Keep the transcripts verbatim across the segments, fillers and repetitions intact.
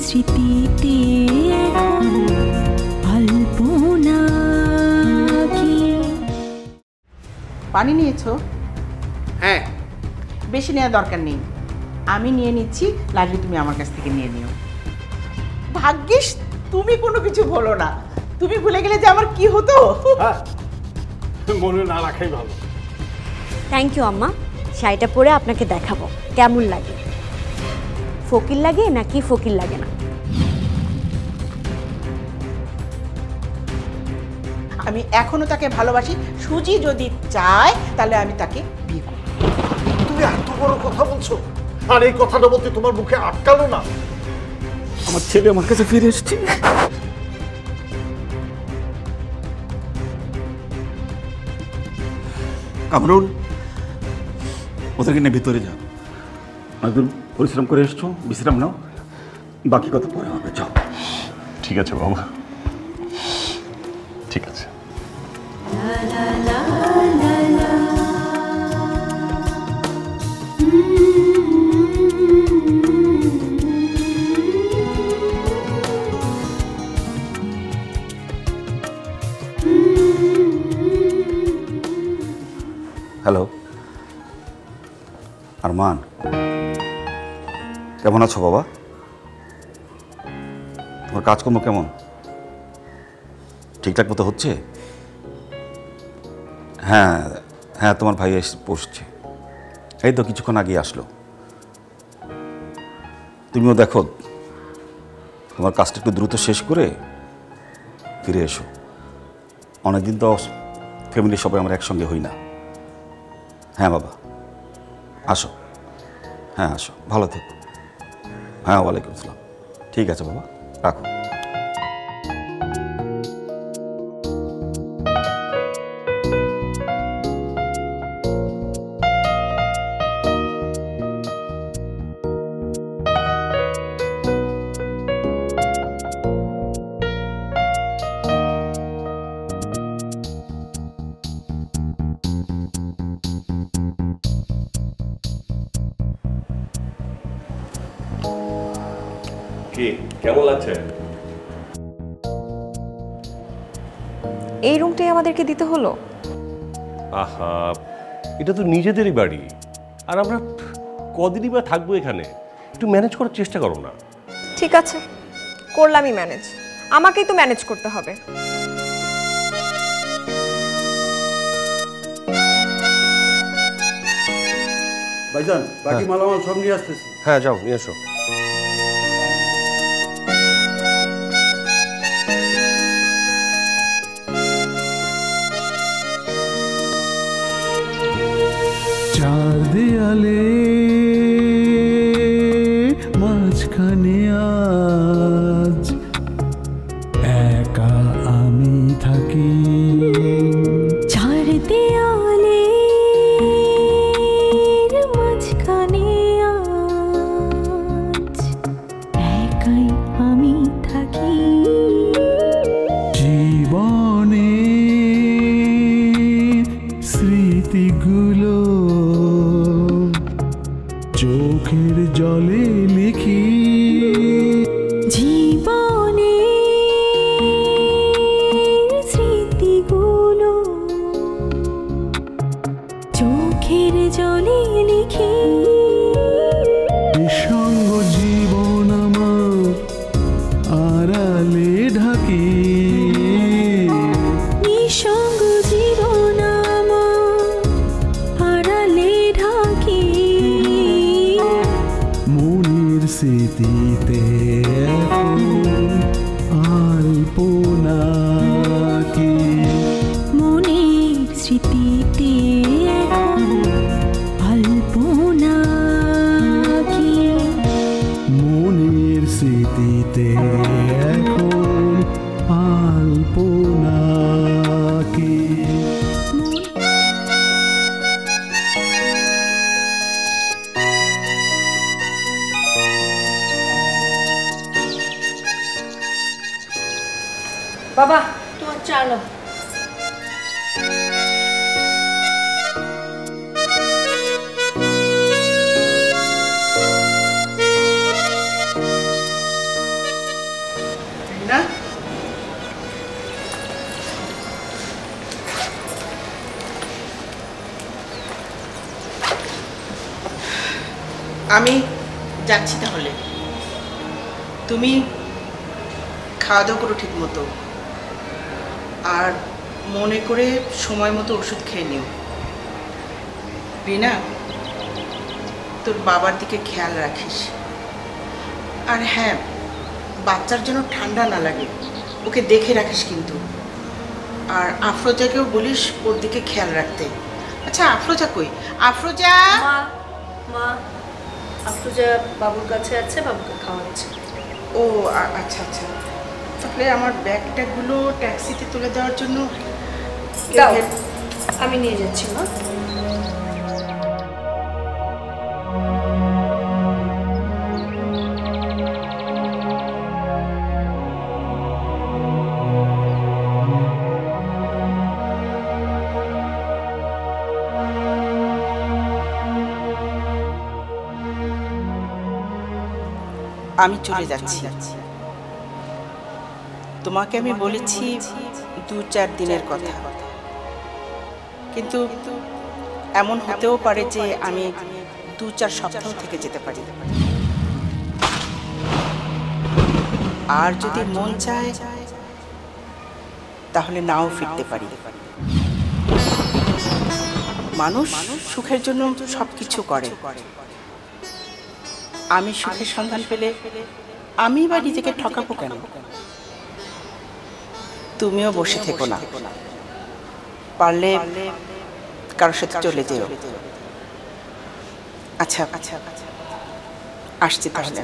স্মৃতিতে আলপনা কি। পানি নিয়েছো? হ্যাঁ। বেশি নেওয়ার দরকার নেই, আমি নিয়ে নিচ্ছি, লাগলে তুমি আমার কাছ থেকে নিয়ে নিও। ভাগ্যিস তুমি কোনো কিছু বলো না, তুমি ভুলে গেলে যে আমার কি হতো। মনে না রাখাই ভালো। থ্যাংক ইউ আম্মা, শাড়িটা পরে আপনাকে দেখাবো কেমন লাগে। ফকির লাগে নাকি ফকির লাগে না? আমি এখনো তাকে ভালোবাসি, সুজি যদি চায় তাহলে আমি তাকে বিয়ে করব। তুমি এত বড় কথা বলছো, আর এই কথাটা বলতে তোমার মুখে আটকালো না? আমার ছেলে আমার কাছে ফিরে এসেছে। কামরুল, ওদেরকে নিয়ে ভিতরে যাও। একদম পরিশ্রম করে এসছো, বিশ্রাম নাও, বাকি কথা পরে হবে। যাও। ঠিক আছে বাবা, ঠিক আছে। হ্যালো আরমান, কেমন আছো বাবা? তোমার কাজকর্ম কেমন? ঠিকঠাক মতো হচ্ছে? হ্যাঁ হ্যাঁ, তোমার ভাই এসে পৌঁছছে, এই তো কিছুক্ষণ আগে আসলো। তুমিও দেখো তোমার কাজটা একটু দ্রুত শেষ করে ফিরে এসো। অনেকদিন তো ফ্যামিলির সবাই আমরা একসঙ্গে হই না। হ্যাঁ বাবা, আসো। হ্যাঁ আসো, ভালো থেকো। হ্যাঁ ওয়ালাইকুম আসসালাম। ঠিক আছে বাবা, রাখো। কেমন লাগছে? এই রুমটাই আমাদেরকে দিতে হলো? আহা, এটা তো নিজেদেরই বাড়ি, আর আমরা কদিনই বা থাকবো এখানে, একটু ম্যানেজ করার চেষ্টা করো না। ঠিক আছে, করলামই ম্যানেজ, আমাকেই তো ম্যানেজ করতে হবে। ভাইজান, বাকি মালামাল সব নিয়ে আসতেছি। হ্যাঁ যাও, নিয়ে এসো। চার দেয়ালে মাঝখানে আজ একা আমি থাকি। চার দেয়ালে মাঝখানে আজ একাই আমি থাকি। জীবনে স্মৃতিগুলো চোখের জলে লিখি। জীবনে স্মৃতিগুলো চোখের জলে লিখি। নিঃসঙ্গ জীবন আমার আড়ালে ঢাকি। নিঃসঙ্গ জীবন আমার আড়ালে ঢাকি। মনের স্মৃতিতে এখন আলপনা কি। মনের স্মৃতিতে এখন আলপনা কি। মনের স্মৃতিতে এখন আলপনা কি। বাবা তোমার চালো। আমি যাচ্ছি তাহলে। তুমি খাওয়া দাওয়া করো ঠিক মতো, আর মনে করে সময় মতো ওষুধ খেয়ে নিও। রিনা, তোর বাবার দিকে খেয়াল রাখিস। আর হ্যাঁ, বাচ্চার জন্য ঠান্ডা না লাগে, ওকে দেখে রাখিস কিন্তু। আর আফরোজাকেও বলিস ওর দিকে খেয়াল রাখতে। আচ্ছা, আফরোজা কই? আফরোজা, মা মা আফরোজা বাবুর কাছে আছে, বাবুকে খাওয়াচ্ছে। ও আ- আচ্ছা আচ্ছা, তাহলে আমার ব্যাগ ট্যাগগুলো ট্যাক্সিতে তুলে দেওয়ার জন্য দাও, আমি নিয়ে যাচ্ছি মা। আমি চলে যাচ্ছি। তোমাকে আমি বলেছি দু চার দিনের কথা, কিন্তু এমন হতেও পারে যে আমি দু চার সপ্তাহ থেকে যেতে পারি। আর যদি মন চায় তাহলে নাও ফিরতে পারি। মানুষ সুখের জন্য সবকিছু করে। আমি সুখের সন্ধান পেলে আমি বা নিজেকে ঠকাবো কেন? তুমিও বসে থেকো না, পারলে কারোর সাথে চলে যেও। আচ্ছা আচ্ছা, আসছি তাহলে।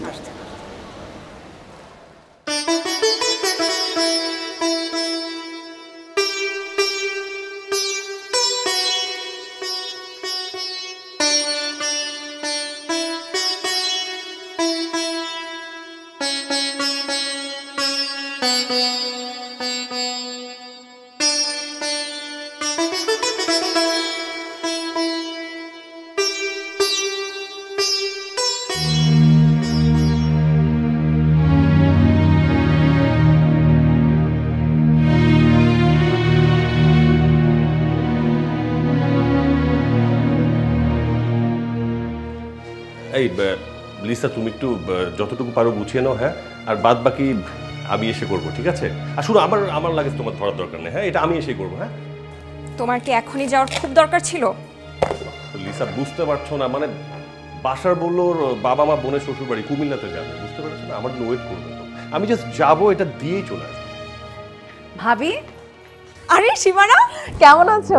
এই লিসা, তুমি একটু যতটুকু পারো গুছিয়ে নাও, হ্যাঁ? আর বাদ বাকি আমি এসে করবো, ঠিক আছে? আর শুনো, আমার আমার লাগেজ তোমার ধরার দরকার নেই, হ্যাঁ? এটা আমি এসেই করবো, হ্যাঁ? তোমার কি এখনই যাওয়ার খুব দরকার ছিল? লিসা, বুঝতে পারছো না, মানে বাসার বললো ওর বাবা মা বোনের শ্বশুর বাড়ি কুমিল্লাতে যাবে, বুঝতে পারছো না? আমার জন্য ওয়েট করবে তো। আমি জাস্ট যাবো, এটা দিয়েই চলে আসবো। ভাবি, আরে সীমানা, কেমন আছো?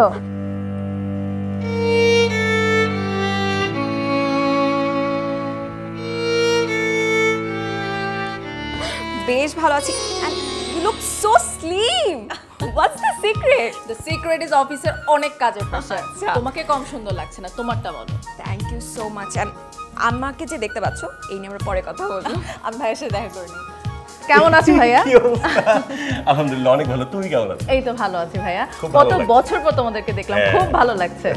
বেশ ভালো আছি। And you look so slim. What's the secret? The secret is অফিসের অনেক কাজের প্রেশার। তোমাকে কম সুন্দর লাগছে না, তোমারটা বলো। Thank you so much. And আম্মাকে যে দেখতে পাচ্ছ, এই নিয়ে আমরা পরে কথা বলবো। আমি ভাইয়ের সাথে দেখা করিনি। কেমন আছো ভাইয়া? কি অবস্থা? আলহামদুলিল্লাহ, অনেক ভালো। তুমি কেমন আছো? এই তো ভালো আছি ভাইয়া। খুব ভালো কত লাগছে। বছর পর তোমাদেরকে দেখলাম, হ্যাঁ। খুব ভালো লাগছে।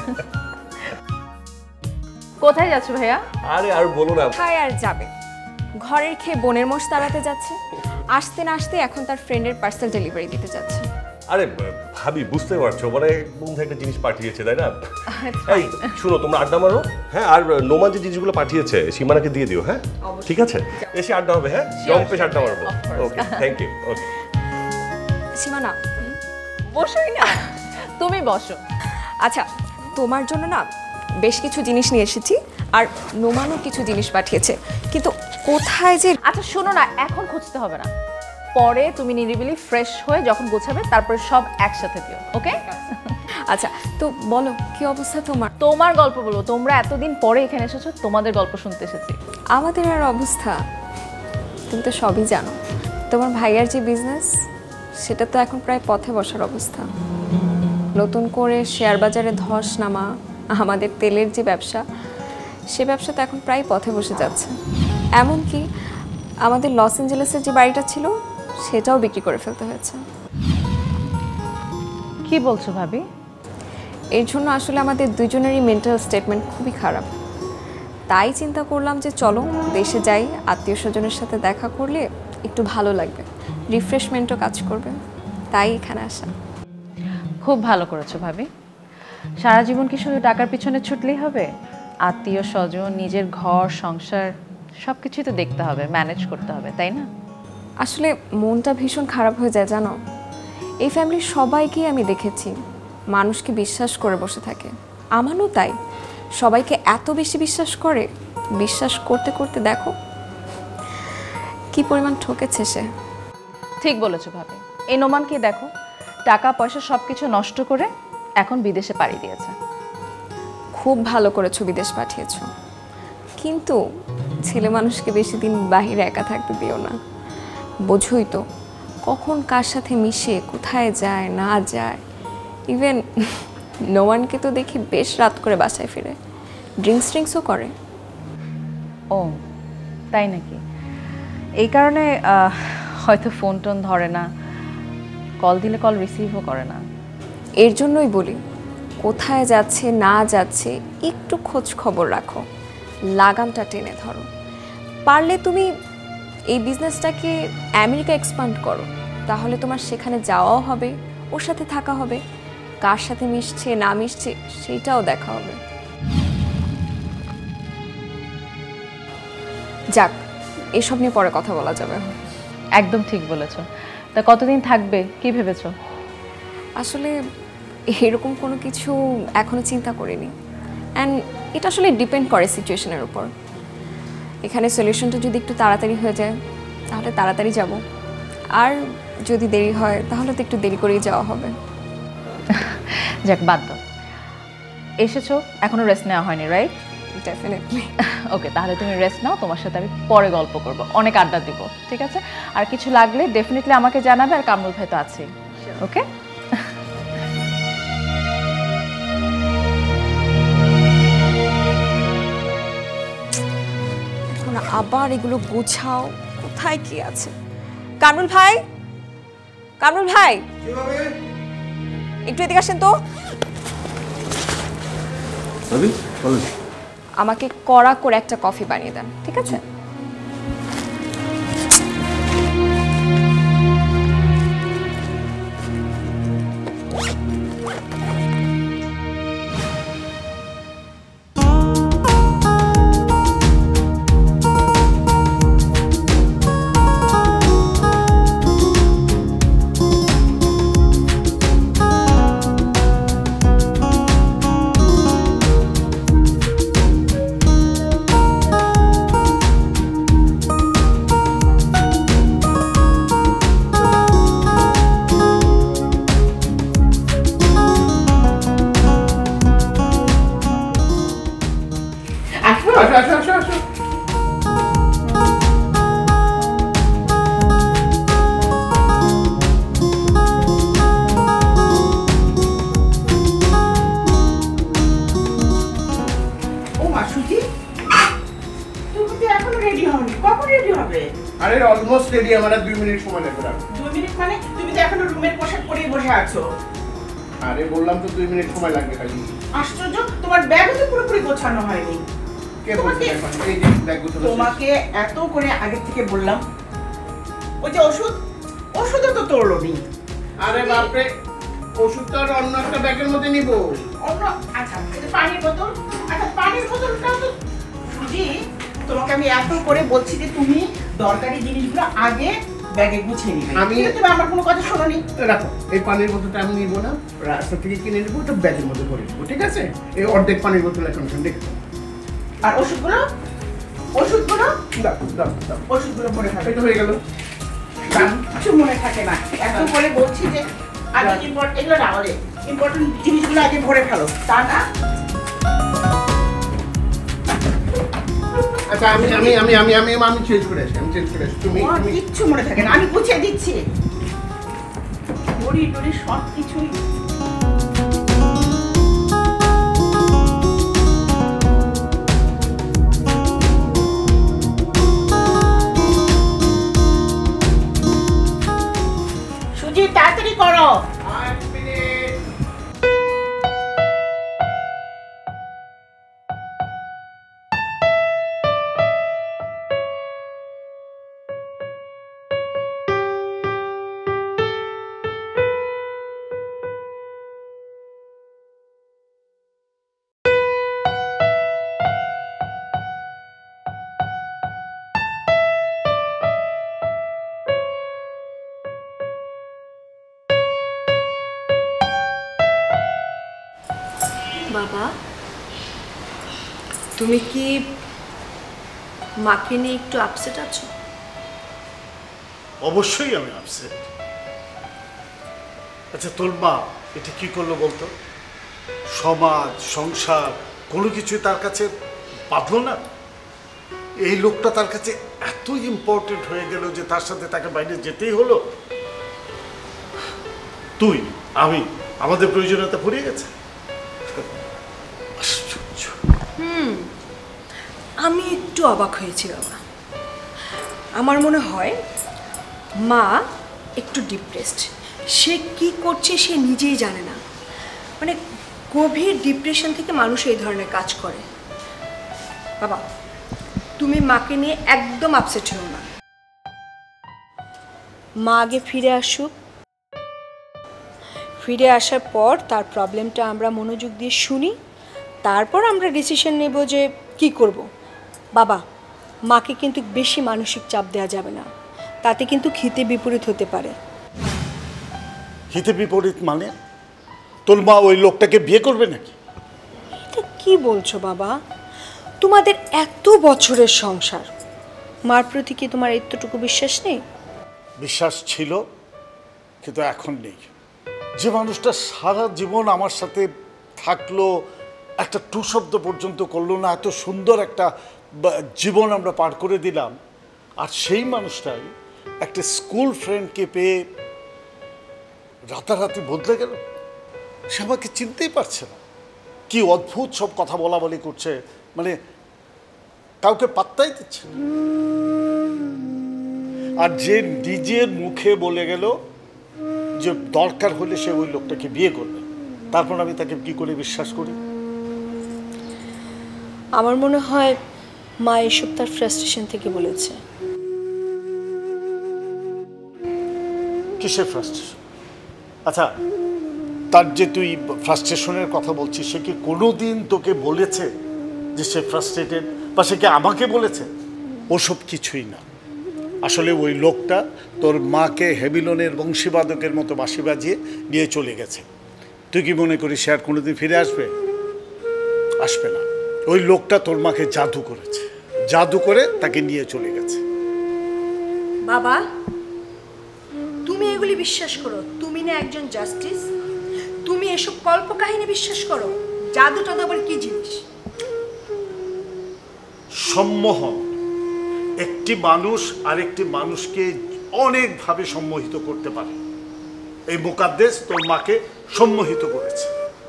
কোথায় যাচ্ছ ভাইয়া? আরে আর বলো না। কোথায় আর যাবে, ঘরের খেয়ে বোনের মোষ তাড়াতে যাচ্ছে। আসতে না আসতে এখন তার ফ্রেন্ডের পার্সেল ডেলিভারি দিতে যাচ্ছে। আরে ভাবি, বুঝতে পারছো, মানে বন্ধু একটা জিনিস পাঠিয়েছে, তাই না? It's এই fine. শুনো, তোমরা আড্ডা মারো, হ্যাঁ? আর নোমান যে জিনিসগুলো পাঠিয়েছে সীমানাকে দিয়ে দিও, হ্যাঁ? ঠিক আছে, এসে আড্ডা হবে, হ্যাঁ? জম্পেশ আড্ডা মারবো। Of course. Okay, thank you. Okay, Seemana, বসোই না, তুমি বসো। আচ্ছা, তোমার জন্য না বেশ কিছু জিনিস নিয়ে এসেছি, আর নোমানও কিছু জিনিস পাঠিয়েছে, কিন্তু কোথায় যে। আচ্ছা শোনো না, এখন খুঁজতে হবে না, পরে তুমি নিরিবিলি ফ্রেশ হয়ে যখন গোছাবে তারপরে সব একসাথে দিও, ওকে? আচ্ছা, তো বলো কি অবস্থা তোমার? তোমার গল্প বলো। তোমরা এতদিন পরে এখানে এসেছো, তোমাদের গল্প শুনতে এসেছি। আমাদের আর অবস্থা তুমি তো সবই জানো। তোমার ভাইয়ার যে বিজনেস, সেটা তো এখন প্রায় পথে বসার অবস্থা। নতুন করে শেয়ার বাজারে ধস নামা, আমাদের তেলের যে ব্যবসা, সে ব্যবসা তো এখন প্রায় পথে বসে যাচ্ছে। এমনকি আমাদের লস অ্যাঞ্জেলেসের যে বাড়িটা ছিল, সেটাও বিক্রি করে ফেলতে হয়েছে। কি বলছো ভাবি? এর জন্য আসলে আমাদের দুজনেরই মেন্টাল স্টেটমেন্ট খুবই খারাপ। তাই চিন্তা করলাম যে চলো দেশে যাই, আত্মীয় স্বজনের সাথে দেখা করলে একটু ভালো লাগবে, রিফ্রেশমেন্টও কাজ করবে। তাই এখানে আসা। খুব ভালো করেছো ভাবি। সারা জীবন কি শুধু টাকার পিছনে ছুটলেই হবে? আত্মীয় স্বজন, নিজের ঘর সংসার সব কিছুই তো দেখতে হবে, ম্যানেজ করতে হবে, তাই না? আসলে মনটা ভীষণ খারাপ হয়ে যায় জানো। এই ফ্যামিলির সবাইকেই আমি দেখেছি মানুষকে বিশ্বাস করে বসে থাকে, আমারও তাই। সবাইকে এত বেশি বিশ্বাস করে, বিশ্বাস করতে করতে দেখো কি পরিমাণ ঠকেছে সে। ঠিক বলেছো ভাবি। এই নোমানকে দেখো, টাকা পয়সা সব কিছু নষ্ট করে এখন বিদেশে পাড়ি দিয়েছে। খুব ভালো করেছো বিদেশ পাঠিয়েছো, কিন্তু ছেলে মানুষকে বেশি দিন বাহিরে একা থাকতে দিও না। বোঝোই তো কখন কার সাথে মিশে কোথায় যায় না যায়। ইভেন নোমানকে তো দেখি বেশ রাত করে বাসায় ফিরে, ড্রিঙ্কস ড্রিঙ্কসও করে। ও তাই নাকি? এই কারণে আহ, হয়তো ফোন টোন ধরে না, কল দিলে কল রিসিভও করে না। এর জন্যই বলি কোথায় যাচ্ছে না যাচ্ছে একটু খোঁজ খবর রাখো, লাগামটা টেনে ধরো। পারলে তুমি এই বিজনেসটাকে আমেরিকা এক্সপান্ড করো, তাহলে তোমার সেখানে যাওয়াও হবে, ওর সাথে থাকা হবে, কার সাথে মিশছে না মিশছে সেইটাও দেখা হবে। যাক, এসব নিয়ে পরে কথা বলা যাবে। একদম ঠিক বলেছো। তা কতদিন থাকবে কি ভেবেছো? আসলে এরকম কোনো কিছু এখনো চিন্তা করিনি, অ্যান্ড এটা আসলে ডিপেন্ড করে সিচুয়েশনের উপর। এখানে সলিউশনটা যদি একটু তাড়াতাড়ি হয়ে যায় তাহলে তাড়াতাড়ি যাব, আর যদি দেরি হয় তাহলে তো একটু দেরি করেই যাওয়া হবে। যাক বাদ দাও, এসেছো এখনো রেস্ট নেওয়া হয়নি, রাইট? ডেফিনেটলি। ওকে, তাহলে তুমি রেস্ট নাও, তোমার সাথে আমি পরে গল্প করব, অনেক আড্ডা দিব, ঠিক আছে? আর কিছু লাগলে ডেফিনেটলি আমাকে জানাবে, আর কামরুল ভাই তো আছেই। ওকে, এখন আবার এগুলো গোছাও, কোথায় কি আছে? কামরুল ভাই, কামরুল ভাই একটু এদিকে আসেন তো। আমাকে কড়া করে একটা কফি বানিয়ে দেন, ঠিক আছে? আসো আসো আসো। ও মা সুজি, তুমি তো এখনো রেডি হওনি, কখন রেডি হবে? আরে অলমোস্ট রেডি, আমার আর দুই মিনিট সময় লাগবে। দুই মিনিট মানে? তুমি তো এখনো রুমের পোশাক পরেই বসে আছো। আরে বললাম তো দুই মিনিট সময় লাগবে খালি। আশ্চর্য, তোমার ব্যাগও তো পুরোপুরি গোছানো হয়নি। কে বলছে এখন এই যে ব্যাগ গুলো? তোমাকে এত করে আগে থেকে বললাম, ওই যে ওষুধ, ওষুধও তো তোলো নি। আরে বাপরে, ওষুধ তো আর অন্য একটা ব্যাগের মধ্যে নিব। অন্য? আচ্ছা, এই যে পানির বোতল, আচ্ছা পানির বোতলটাও তো। সুজি, তোমাকে আমি এত করে বলছি যে তুমি দরকারি জিনিসগুলো আগে ব্যাগে গুছিয়ে নিবে। আমি তুমি আমার কোনো কথা শোনোনি। রাখো, এই পানির বোতলটা আমি নিব না, রাস্তা থেকে কিনে নেবো, ওটা ব্যাগের মধ্যে ভরে নেবো, ঠিক আছে? এই অর্ধেক পানির বোতল এখন দেখো। আর ওষুধগুলো, ওষুধগুলো দাও দাও দাও, ওষুধগুলো ভরে খাবে। এটা হয়ে গেল। কিছু মনে থাকে না, এত করে বলছি যে আগে ইম্পর্টেন্ট, এগুলো না হলে ইম্পর্টেন্ট জিনিসগুলো আগে ভরে ফেলো, তা না? আচ্ছা আমি আমি আমি আমি আমি আমি চেঞ্জ করে আসি, আমি চেঞ্জ করে আসি। তুমি তোমার তুমি কিচ্ছু মনে থাকে না, আমি গুছিয়ে দিচ্ছি। ঘড়ি টড়ি সব কিছুই। সুজি, তাড়াতাড়ি করো। এক মিনিট। বাবা, তুমি কি মাকে নিয়ে একটু আপসেট আছো? অবশ্যই আমি আপসেট। আচ্ছা, তোর মা এটা কি করলো বলতো? সমাজ, সংসার কোনো কিছুই তার কাছে বাঁধলো না। এই লোকটা তার কাছে এত ইম্পর্টেন্ট হয়ে গেল যে তার সাথে তাকে বাইরে যেতেই হলো। তুই, আমি, আমাদের প্রয়োজনীয়তা ফুরিয়ে গেছে। হুম, আমি একটু অবাক হয়েছি বাবা। আমার মনে হয় মা একটু ডিপ্রেসড। সে কি করছে সে নিজেই জানে না। মানে গভীর ডিপ্রেশন থেকে মানুষ এই ধরনের কাজ করে। বাবা, তুমি মাকে নিয়ে একদম আপসেট হও না। মা আগে ফিরে আসুক, ফিরে আসার পর তার প্রবলেমটা আমরা মনোযোগ দিয়ে শুনি, তারপর আমরা ডিসিশন নেব যে কি করব। বাবা, মাকে কিন্তু বেশি মানসিক চাপ দেওয়া যাবে না, তাতে কিন্তু হিতে বিপরীত হতে পারে। হিতে বিপরীত মানে? তোর মা ওই লোকটাকে বিয়ে করবে নাকি? এটা কি বলছো বাবা? তোমাদের এত বছরের সংসার, মার প্রতি কি তোমার এতটুকু বিশ্বাস নেই? বিশ্বাস ছিল, কিন্তু এখন নেই। যে মানুষটা সারা জীবন আমার সাথে থাকলো, একটা টু শব্দ পর্যন্ত করলো না, এত সুন্দর একটা জীবন আমরা পার করে দিলাম, আর সেই মানুষটাই একটা স্কুল ফ্রেন্ডকে পেয়ে রাতারাতি বদলে গেল। সে আমাকে চিনতেই পারছে না। কি অদ্ভুত সব কথা বলা বলি করছে, মানে কাউকে পাত্তাই দিচ্ছে না। আর যে নিজের মুখে বলে গেল যে দরকার হলে সে ওই লোকটাকে বিয়ে করবে, তারপর আমি তাকে কি করে বিশ্বাস করি? আমার মনে হয় মা এসব তার ফ্রাস্ট্রেশন থেকে বলেছে। কিসের ফ্রাস্ট্রেশন? আচ্ছা, তার যে তুই ফ্রাস্ট্রেশনের কথা বলছিস, সে কি কোনোদিন তোকে বলেছে যে সে ফ্রাস্ট্রেটেড, বা সে কি আমাকে বলেছে? ওসব কিছুই না। আসলে ওই লোকটা তোর মাকে হেবিলনের বংশীবাদকের মতো বাঁশি বাজিয়ে নিয়ে চলে গেছে। তুই কি মনে করিস সে আর কোনোদিন ফিরে আসবে? আসবে না। ওই লোকটা তোর মাকে জাদু করেছে, জাদু করে তাকে নিয়ে চলে গেছে। বাবা, তুমি এগুলি বিশ্বাস করো? তুমি না একজন জাস্টিস, তুমি এসব কল্পকাহিনী বিশ্বাস করো? জাদু টাদু আবার কি জিনিস? সম্মোহন। একটি মানুষ আরেকটি মানুষকে অনেকভাবে সম্মোহিত করতে পারে। এই মুকাদ্দেস তোর মাকে সম্মোহিত করেছে।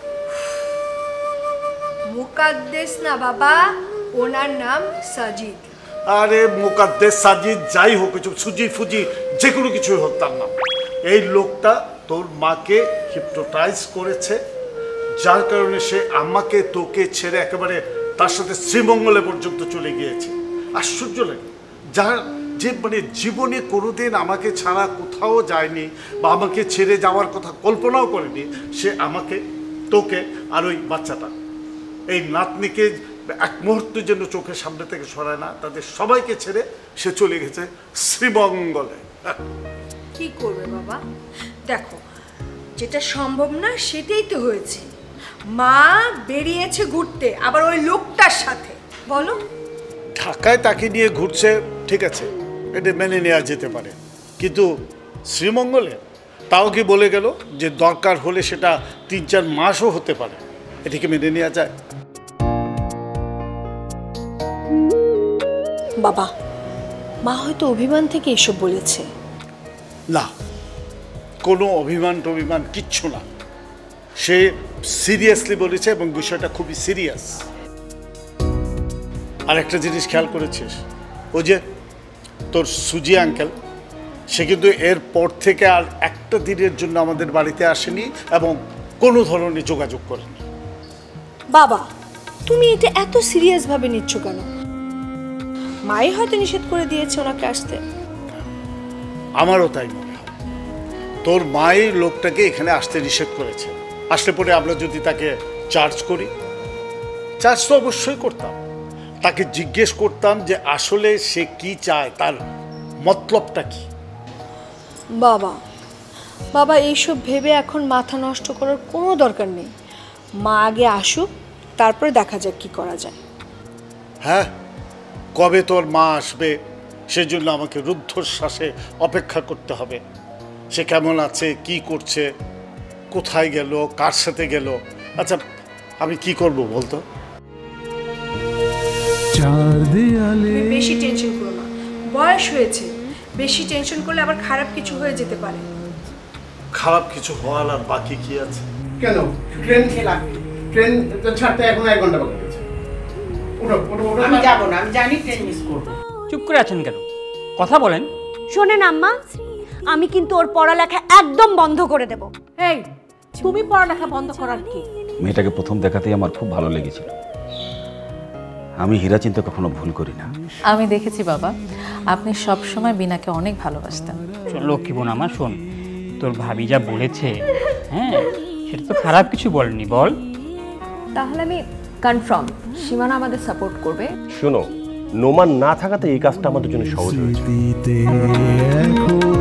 মুকাদ্দেস না বাবা, ওনার নাম সাজিদ। আরে মুকাদ্দেস সাজিদ যাই হোক, সুজি ফুজি যে কোনো কিছুই হোক, তার নাম। এই লোকটা তোর মাকে হিপনোটাইজ করেছে, যার কারণে সে আমাকে তোকে ছেড়ে একেবারে তার সাথে শ্রীমঙ্গলে পর্যন্ত চলে গিয়েছে। আশ্চর্য লাগে, যার যে মানে জীবনে কোনোদিন আমাকে ছাড়া কোথাও যায়নি বা আমাকে ছেড়ে যাওয়ার কথা কল্পনাও করেনি, সে আমাকে, তোকে আর ওই বাচ্চাটা, এই নাতনিকে এক মুহূর্তের জন্য চোখের সামনে থেকে সরায় না, তাদের সবাইকে ছেড়ে সে চলে গেছে শ্রীমঙ্গলে। কি করবে বাবা? দেখো, যেটা সম্ভব না সেটাই তো হয়েছে। মা বেরিয়েছে ঘুরতে, আবার ওই লোকটার সাথে। বলো, ঢাকায় তাকে নিয়ে ঘুরছে, ঠিক আছে, এটা মেনে নেওয়া যেতে পারে, কিন্তু শ্রীমঙ্গলে তাও কি বলে গেল যে দরকার হলে সেটা তিন চার মাসও হতে পারে, এটাকে মেনে নেওয়া যায়? বাবা, মা হয়তো অভিমান থেকে এসব বলেছে। না, কোনো অভিমান টভিমান কিচ্ছু না। সে সিরিয়াসলি বলেছে এবং বিষয়টা খুবই সিরিয়াস। আর একটা জিনিস খেয়াল করেছিস, ও যে তোর সুজি আঙ্কেল, সে কিন্তু এর পর থেকে আর একটা দিনের জন্য আমাদের বাড়িতে আসেনি এবং কোনো ধরনের যোগাযোগ করেনি। বাবা, তুমি এটা এত সিরিয়াস ভাবে নিচ্ছ কেন? মাই হয়তো নিষেধ করে দিয়েছে ওনাকে আসতে। আমারও তাই মনে হয়, তোর মাই লোকটাকে এখানে আসতে নিষেধ করেছে। আসলে পরে আমরা যদি তাকে চার্জ করি, চার্জ তো অবশ্যই করতাম, তাকে জিজ্ঞেস করতাম যে আসলে সে কি চায়, তার মতলবটা কি। বাবা বাবা এইসব ভেবে এখন মাথা নষ্ট করার কোনো দরকার নেই। মা আগে আসুক, তারপরে দেখা যাক কি করা যায়। হ্যাঁ, কবে তোর মা আসবে সেজন্য আমাকে রুদ্ধশ্বাসে অপেক্ষা করতে হবে। সে কেমন আছে, কি করছে, কোথায় গেল, কার সাথে গেল। আচ্ছা আমি কি করব বলতো? চার দেয়ালে তুমি বেশি টেনশন করো না, বয়স হয়েছে, বেশি টেনশন করলে আবার খারাপ কিছু হয়ে যেতে পারে। খারাপ কিছু হওয়ার আর বাকি কি আছে? কেন ট্রেন ট্রেন ছাড়তে এখন এক ঘন্টা বাকি আছে। ওঠো ওঠো ওঠো। আমি যাবো না, আমি জানি ট্রেন মিস করবো। চুপ করে আছেন কেন? কথা বলেন। শোনেন আম্মা, আমি কিন্তু ওর পড়ালেখা একদম বন্ধ করে দেব। এই তুমি পড়ালেখা বন্ধ করার কি? মেয়েটাকে প্রথম দেখাতেই আমার খুব ভালো লেগেছিল। আমি হীরা চিন্তা কখনো ভুল করি না। আমি দেখেছি বাবা, আপনি সব সময় বিনাকে অনেক ভালোবাসতেন। শোন লক্ষ্মী বোন আমার, শোন, তোর ভাবি যা বলেছে, হ্যাঁ সেটা তো খারাপ কিছু বলেনি, বল। তাহলে আমি কনফার্ম সীমানা আমাদের সাপোর্ট করবে। শোনো, নোমান না থাকাতে এই কাজটা আমাদের জন্য সহজ হয়েছে। স্মৃতিতে এখন